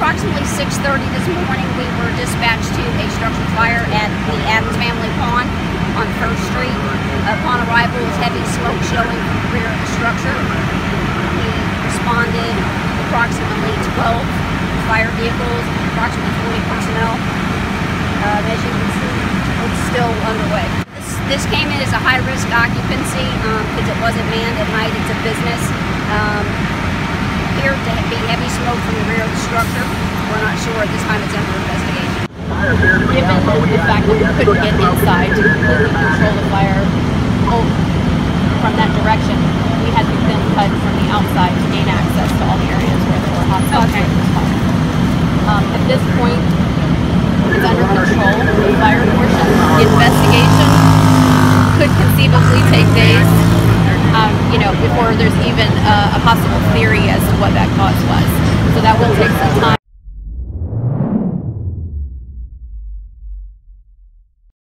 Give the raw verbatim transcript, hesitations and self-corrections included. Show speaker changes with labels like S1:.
S1: approximately six thirty this morning, we were dispatched to a structure fire at the Adams Family Pond on First Street. Upon arrival, was heavy smoke showing from the rear of the structure. We responded approximately twelve fire vehicles, approximately forty personnel. Uh, as you can see, it's still underway. This, this came in as a high-risk occupancy because um, it wasn't manned at night. It's a business. Um, appeared to be heavy smoke from the rear of the structure. We're not sure at this time. It's under investigation.
S2: Given the fact that we couldn't get inside to completely control the fire from that direction, we had to then cut from the outside to gain access to all the areas where there were hot spots. Okay. Um, at this point, it's under control. The fire portion, the investigation could conceivably take days. Um, you know, before there's even uh, a possible theory as to what that cause was. So that will take some time.